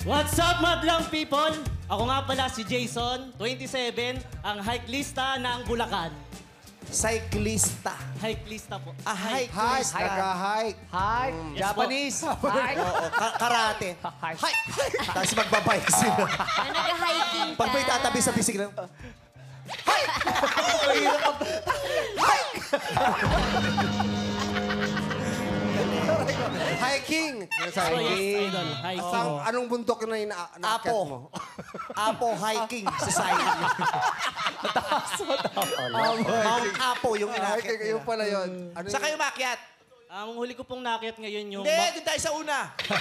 What's up, madlang people? Ako nga pala si Jason, 27, ang hikelista ng Bulacan. Cyclista. Hikelista po. Hikelista. Nag-hike. Hi! Yes Japanese! Hi! Oo, karate. Hike. Tapos magbabike sila. Nag-hiking ka. Pag may tatabi sa bisikla. Hiking. Oh, yes, idol. Hiking. Anong bundok na inaakyat mo? Apo hiking society. Mount Apo yung Hiking, inakyat yun nila. pala yun. Saan kayo makyat? Ang huli ko pong nakyat ngayon yung Hindi, doon tayo sa una.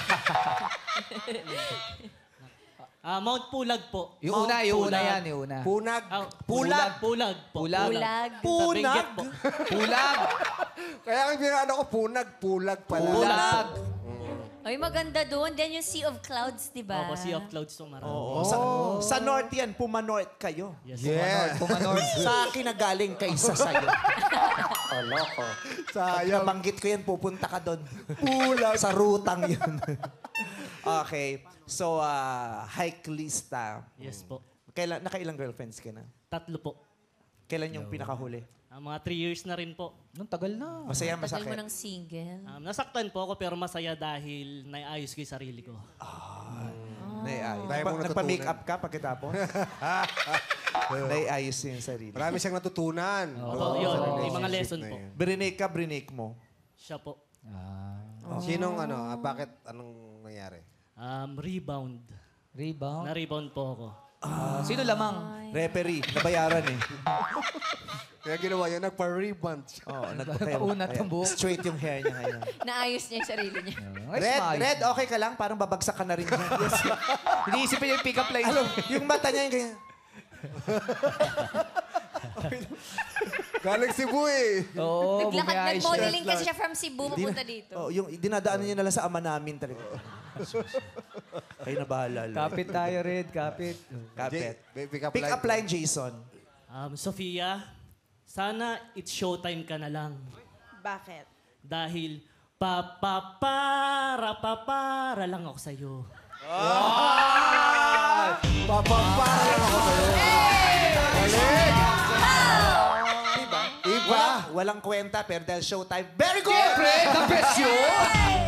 Mount Pulag po. Yung una, yung una Pulag. yan, yung una. Punag. Pulag po. Pulag. Pulag. Sa Benguet po. Pulag! Kaya ang binano ko, pulag pala. Pulag! Ay, maganda doon. Then yung Sea of Clouds, di ba? Opo, Sea of Clouds po marami. Oo. Sa north yan, Puma-North kayo. Yes. Yeah. Pumanor. Sa akin na galing kaysa sa'yo. Loko. Sayang. Nabanggit ko yan, pupunta ka doon. Pulag. Sa rutang yun. Okay. So, hikelista. Yes po. Nakailang girlfriends ka na? 3 po. Kailan yung pinakahuli? Mga 3 years na rin po. Nung tagal na. Masaya, Tagal masakit. mo ng single. Nasaktan po ako pero masaya dahil naiayos ko yung sarili ko. Naiayos. Dahil mo natutunan. Nagpa-makeup ka pagkatapos? Naiayos yung sarili. Marami siyang natutunan. Opo, yun. Yung mga lesson po. Brinake ka, brinake mo. Siya po. Sinong bakit, anong nangyari? Rebound. Rebound. Na-rebound po ako. Sino lamang? Referee, nabayaran eh. Kaya ginawa yun, nagpa-rebound siya. Oo, Paunat ang buhok. Straight yung hair niya ngayon. Naayos niya yung sarili niya. Red, okay ka lang? Parang babagsak ka na rin dyan. Iniisipin yung pick-up line. Alam, yung mata niya yung ganyan. Galing Cebu eh. Oo, bumayayos siya. Nag-modeling kasi siya from Cebu, papunta dito. Oh, yung dinadaanan niya na lang sa ama namin talaga. Kayo na bahala. Lord. Kapit tayo, Red. Kapit. Kapit. Pick up line. Jason. Sophia, sana it's showtime ka na lang. Bakit? Dahil papara lang ako sa'yo. Papapala ako sa'yo. Iba. Walang kwenta, pero dahil showtime, very good! Siyempre, kapesyon!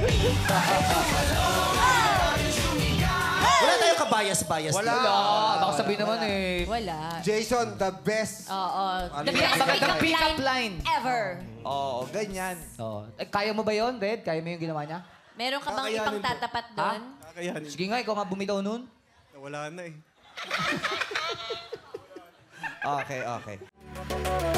Wala tayong kabayas-bayas. Wala. Baka sabihin naman eh. Wala. Jason, the best. Oo. The yan? best Magandang pick-up line. ever. Oo, ganyan. Oh. Kaya mo ba yon, Red? Kaya mo yung ginawa niya? Meron ka bang Kakayanin ipang po. tatapat doon? Kakayanin. Sige nga, ikaw nga bumitaw nun. Wala na eh. Okay, okay.